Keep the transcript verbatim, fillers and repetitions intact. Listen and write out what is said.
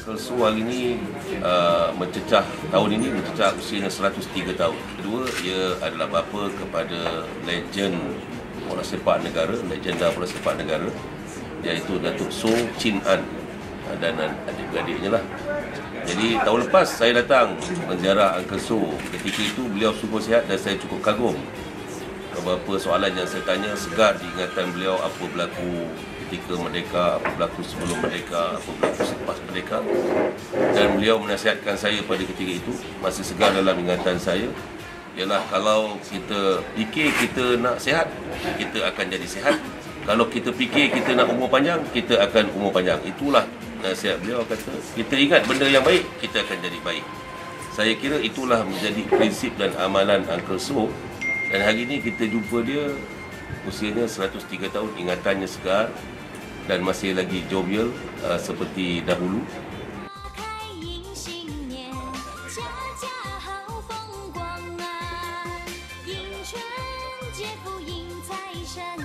Uncle So hari ini uh, mencecah, tahun ini mencecah usianya seratus tiga tahun. Kedua, ia adalah bapa kepada legend bola sepak negara, legenda bola sepak negara, iaitu Datuk So Chin An dan adik-beradiknya lah. Jadi tahun lepas saya datang menziarah Uncle So. Ketika itu beliau super sihat dan saya cukup kagum. Beberapa soalan yang saya tanya segar di ingatan beliau, apa berlaku ketika merdeka, apa berlaku sebelum merdeka, apa berlaku selepas merdeka. Dan beliau menasihatkan saya pada ketika itu, masih segar dalam ingatan saya, ialah kalau kita fikir kita nak sihat, kita akan jadi sihat. Kalau kita fikir kita nak umur panjang, kita akan umur panjang. Itulah nasihat beliau, kata kita ingat benda yang baik, kita akan jadi baik. Saya kira itulah menjadi prinsip dan amalan Uncle So. Dan hari ini kita jumpa dia, usianya seratus tiga tahun, ingatannya segar dan masih lagi jovial uh, seperti dahulu. 迎春接福迎财神。